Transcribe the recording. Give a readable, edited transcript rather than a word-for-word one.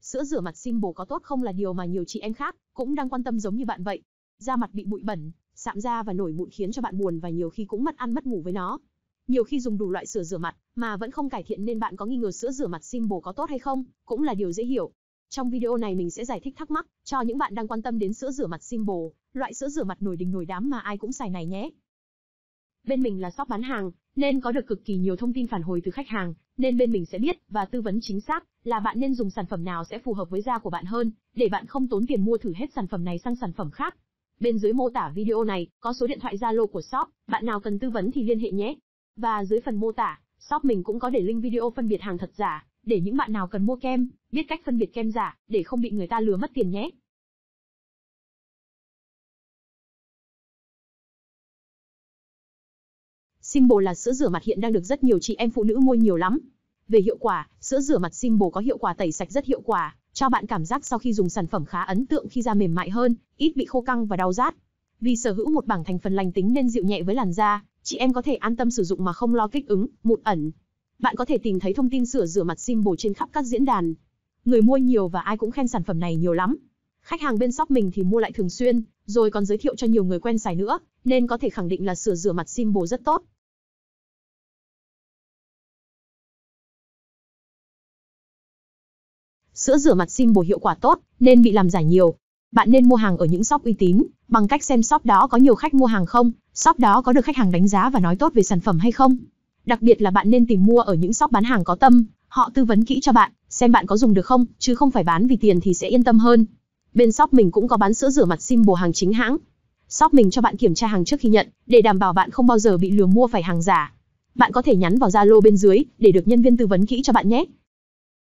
Sữa rửa mặt Simple có tốt không là điều mà nhiều chị em khác cũng đang quan tâm giống như bạn vậy. Da mặt bị bụi bẩn, sạm da và nổi mụn khiến cho bạn buồn và nhiều khi cũng mất ăn mất ngủ với nó. Nhiều khi dùng đủ loại sữa rửa mặt mà vẫn không cải thiện nên bạn có nghi ngờ sữa rửa mặt Simple có tốt hay không, cũng là điều dễ hiểu. Trong video này mình sẽ giải thích thắc mắc cho những bạn đang quan tâm đến sữa rửa mặt Simple, loại sữa rửa mặt nổi đình nổi đám mà ai cũng xài này nhé. Bên mình là shop bán hàng, nên có được cực kỳ nhiều thông tin phản hồi từ khách hàng, nên bên mình sẽ biết và tư vấn chính xác là bạn nên dùng sản phẩm nào sẽ phù hợp với da của bạn hơn, để bạn không tốn tiền mua thử hết sản phẩm này sang sản phẩm khác. Bên dưới mô tả video này có số điện thoại Zalo của shop, bạn nào cần tư vấn thì liên hệ nhé. Và dưới phần mô tả, shop mình cũng có để link video phân biệt hàng thật giả, để những bạn nào cần mua kem, biết cách phân biệt kem giả, để không bị người ta lừa mất tiền nhé. Simple là sữa rửa mặt hiện đang được rất nhiều chị em phụ nữ mua nhiều lắm. Về hiệu quả, sữa rửa mặt Simple có hiệu quả tẩy sạch rất hiệu quả, cho bạn cảm giác sau khi dùng sản phẩm khá ấn tượng khi da mềm mại hơn, ít bị khô căng và đau rát. Vì sở hữu một bảng thành phần lành tính nên dịu nhẹ với làn da, chị em có thể an tâm sử dụng mà không lo kích ứng, mụn ẩn. Bạn có thể tìm thấy thông tin sữa rửa mặt Simple trên khắp các diễn đàn. Người mua nhiều và ai cũng khen sản phẩm này nhiều lắm. Khách hàng bên shop mình thì mua lại thường xuyên, rồi còn giới thiệu cho nhiều người quen xài nữa, nên có thể khẳng định là sữa rửa mặt Simple rất tốt. Sữa rửa mặt Simple hiệu quả tốt, nên bị làm giả nhiều. Bạn nên mua hàng ở những shop uy tín, bằng cách xem shop đó có nhiều khách mua hàng không, shop đó có được khách hàng đánh giá và nói tốt về sản phẩm hay không. Đặc biệt là bạn nên tìm mua ở những shop bán hàng có tâm, họ tư vấn kỹ cho bạn, xem bạn có dùng được không, chứ không phải bán vì tiền thì sẽ yên tâm hơn. Bên shop mình cũng có bán sữa rửa mặt Simple hàng chính hãng. Shop mình cho bạn kiểm tra hàng trước khi nhận, để đảm bảo bạn không bao giờ bị lừa mua phải hàng giả. Bạn có thể nhắn vào Zalo bên dưới, để được nhân viên tư vấn kỹ cho bạn nhé.